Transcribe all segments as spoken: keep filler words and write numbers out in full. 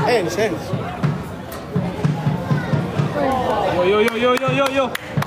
Hands, hands. Yo yo yo yo yo yo yo.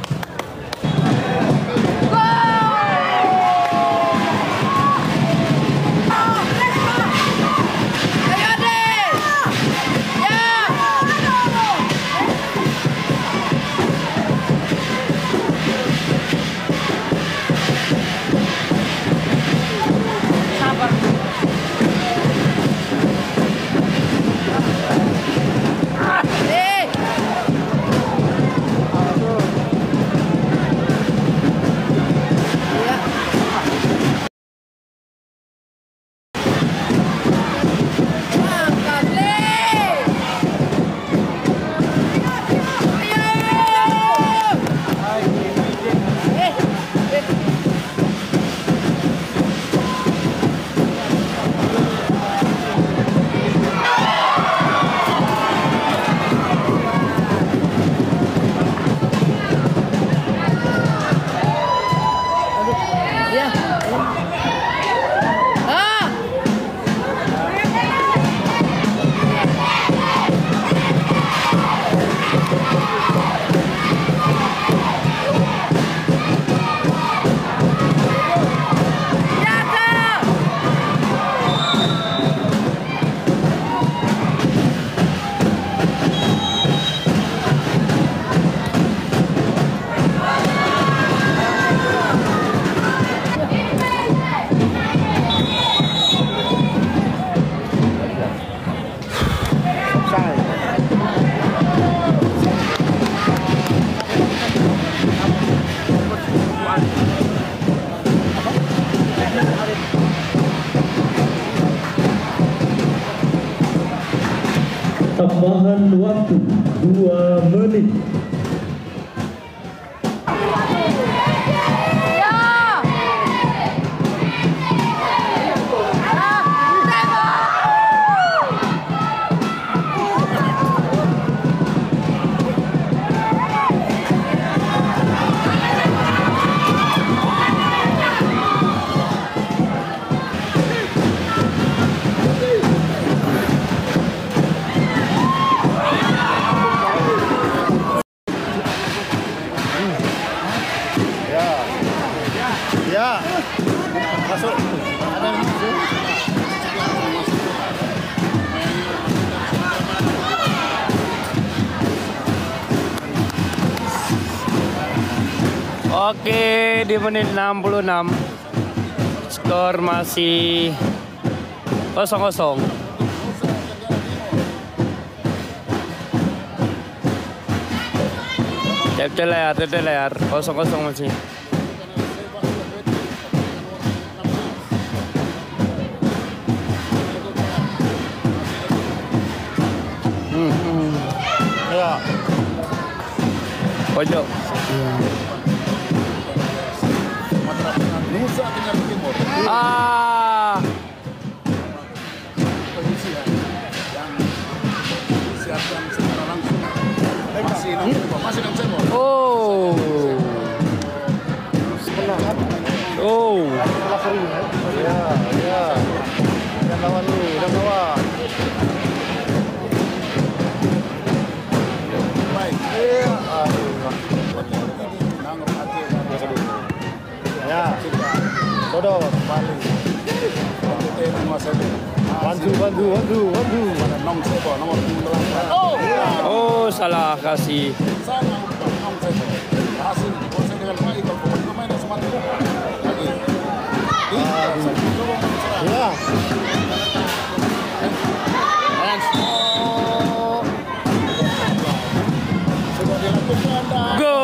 Tambahan waktu dua menit. Ya, masuk. Ada yang masuk. Oke, di menit enam puluh enam skor masih kosong kosong. Tep layar, tep layar, kosong kosong masih. Hmm, hmm. Ya. Pojok. Nusa Tenggara Timur. Ah. Penyisian yang disiapkan secara langsung masih enam cebol, masih enam cebol. Oh. Oh. Ya, ya. Dan lawan lu, dan lawan. Baik. Iya. Ya. Dodo kembali. Bantu, bantu, bantu, bantu. Nong Sebo nomor delapan. Oh. Oh, salah kasih. Sana Nong Sebo. Hasil konsen dengan baik kalau pemain yang semakin lagi. Ya. Coba dilakukan dan Go.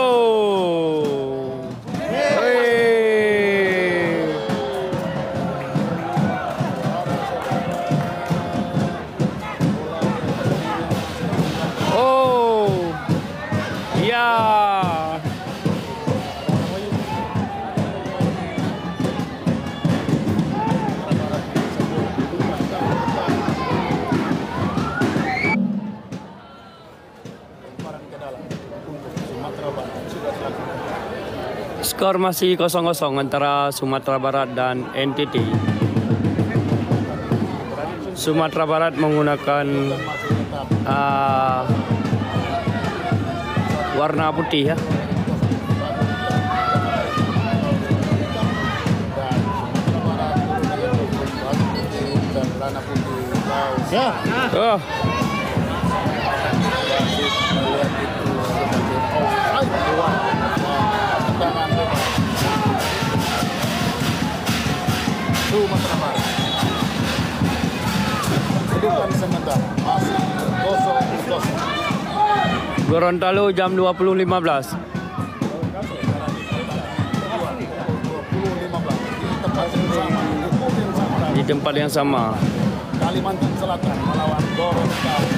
Oh. Ya. Skor masih kosong kosong antara Sumatera Barat dan N T T. Sumatera Barat menggunakan uh, warna putih ya. Ya. Oh. Sumatera Barat. Kedudukan sementara masih kosong kosong. Gorontalo jam dua puluh lima belas. Di tempat yang sama. Kalimantan Selatan melawan Gorontalo.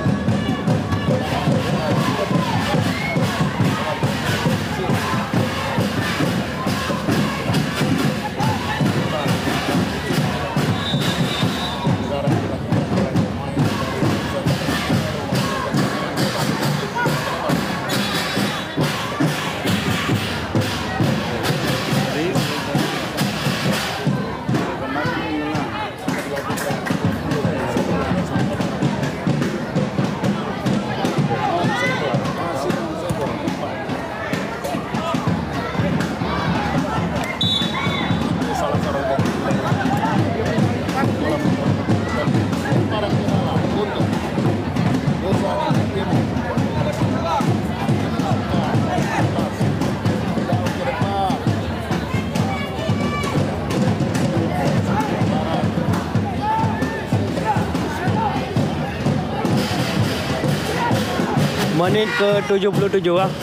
Menit ke tujuh puluh tujuh ah.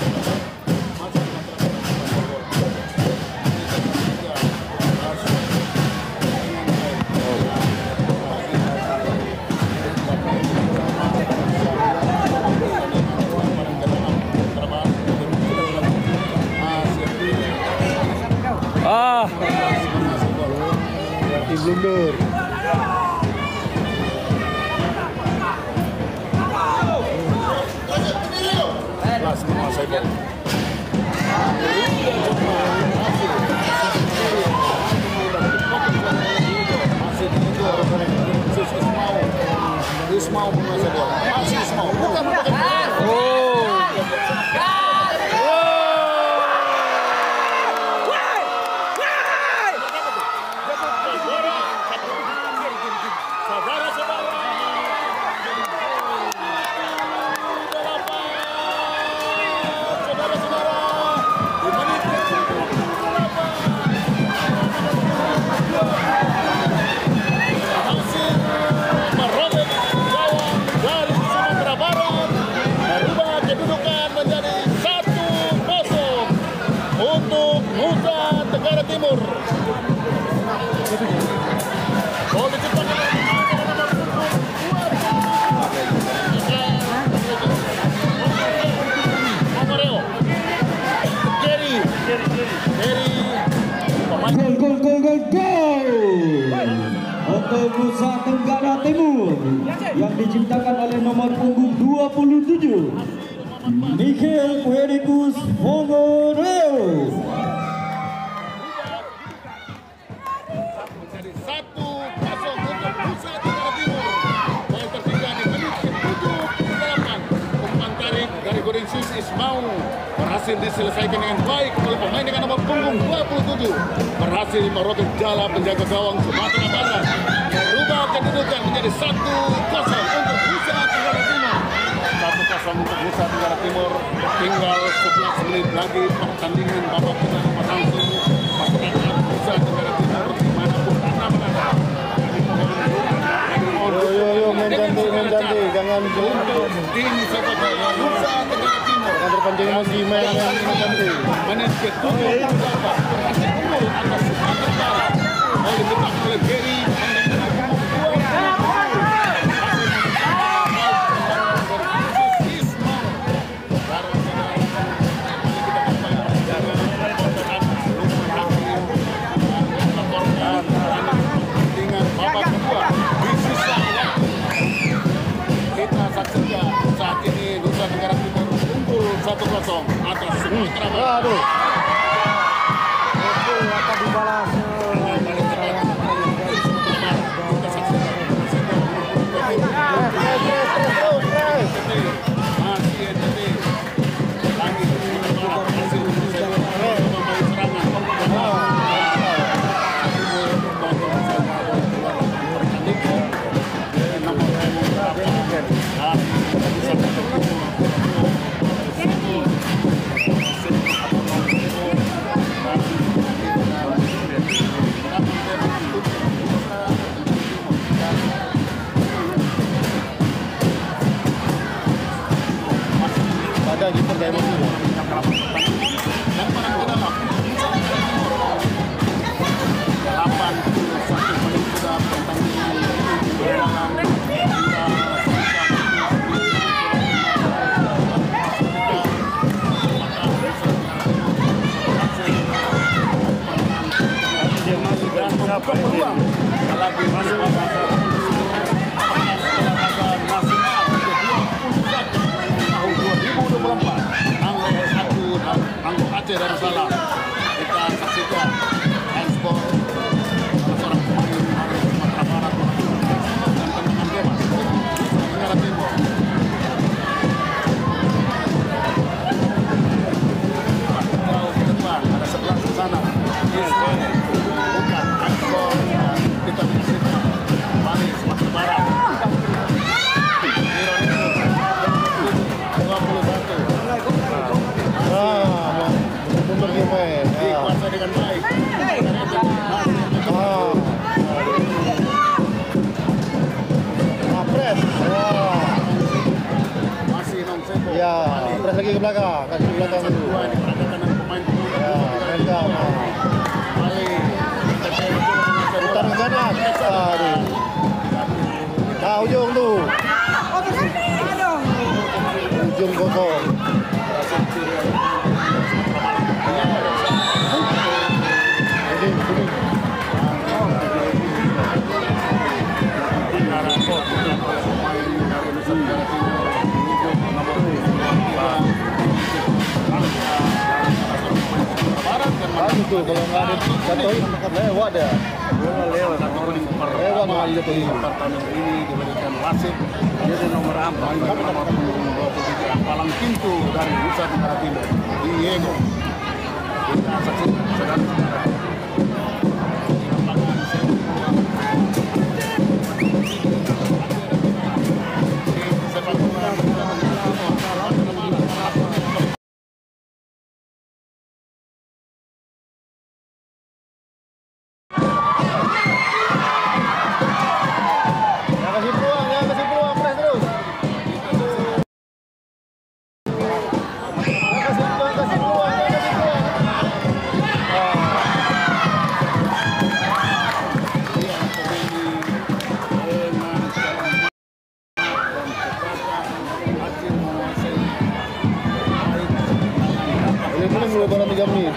Ah. Blunder. Kelas menguasai bola. Masih dihitung Ismail. Ismail menguasai bola. Masih Ismail. Bukan bukan. Oh. Timur. Bola diciptakan Amareo. Gary. Gary. Gol, gol, gol, gol, gol untuk Nusa Tenggara Timur yang diciptakan oleh nomor punggung dua puluh tujuh Michael Puerikus Hongoreo. Ismail berhasil diselesaikan dengan baik oleh pemain dengan nomor punggung dua puluh tujuh, berhasil merobek jala penjaga gawang Sumatera Barat, merubah kedudukan menjadi satu kosong untuk Nusa Tenggara Timur. satu kosong untuk Nusa Tenggara Timur. Tinggal sebelas menit lagi pertandingan babak pertama berlangsung. Masyarakat Nusa Tenggara Timur dimanapun anda berada. Yo yo yo, main cantik, main cantik, jangan untuk tim sepak bola Nusa Tenggara Timur. Akan terpancing emosi main main cantik. Menit ke tujuh puluh delapan. Atas Sumatera Barat. Oleh ditang oleh Gary. Saat ini Nusa Tenggara Timur unggul satu kosong atas Sumatera Barat. Aduh. Oke, akan dibalas. ada gitu kayak emosi. Dan menang ke dalam delapan puluh satu menit sudah pertandingan berjalan hingga dia masih dan membuka peluang lagi masih nasional tahun dua ribu dua puluh empat Anglo satu dan Anglo Aceh Darussalam. Kita saksikan ekspor salah seorang pemain dari Sumatera Barat dan tendangan bebas Tenggara Timur. Jauh ke depan ada sebelah ke sana. Bukan ekspor kita menyaksikan Bali Sumatera Barat. dua puluh satu. Ah, mundur dia main. Dikuasai dengan baik. Ah. Ah, press. Wah. Masih non sepo. Ya, press lagi ke belakang, kasih ke belakang dulu. Dua diperagakan dengan pemain pemuda. Ya, mereka. Bali. Putar ke kanan. Aduh. Nah, ujung tu. Ujung kosong. Kuning, kuning. Bagus tuh kalau nggak ada jatuhin lewat ya. Lewat kartu kuning Lewat nggak jatuhin. pertandingan ini diberikan wasit jadi nomor empat nomor dua puluh tiga palang pintu dari Nusa Tenggara Timur Diego. Kita saksikan saudara-saudara. Sepak bola Kasih peluang, ya kasih peluang, press terus. Kasih peluang, kasih peluang, kasih peluang. Boleh boleh mulai barang tiga menit.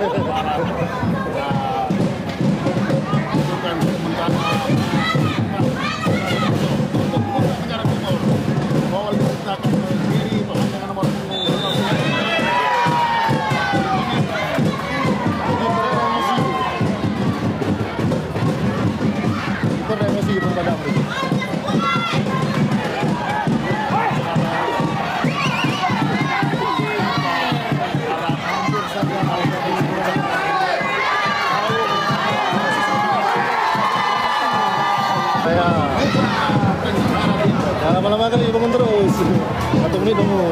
Ya, lama-lama kali bangun terus. Satu menit bangun.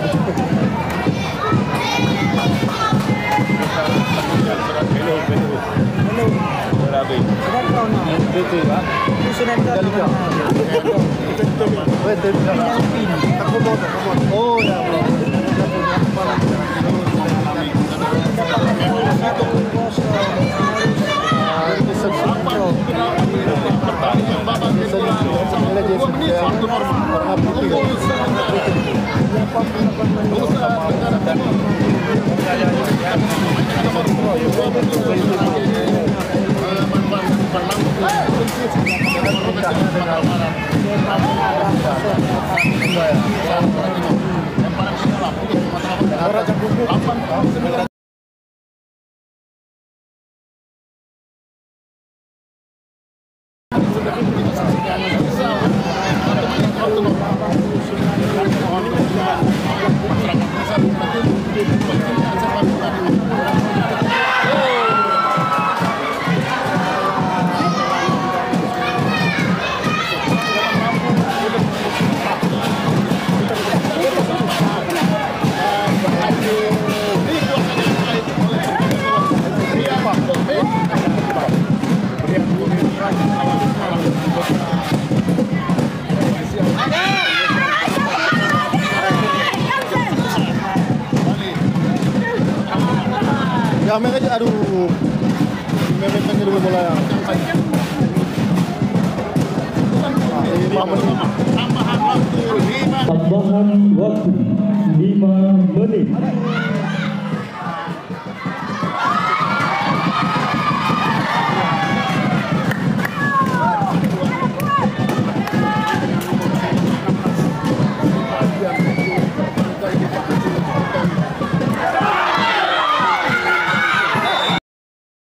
Hello, hello. Hello. Berabe. Betul, Pak. Sudah dah. Betul. Aku mau, aku mau. Oh, ya. Berian Jamek aja, aduh. Memekan dulu bola yang. lima menit. Tambahan waktu lima. Tambahan waktu lima menit.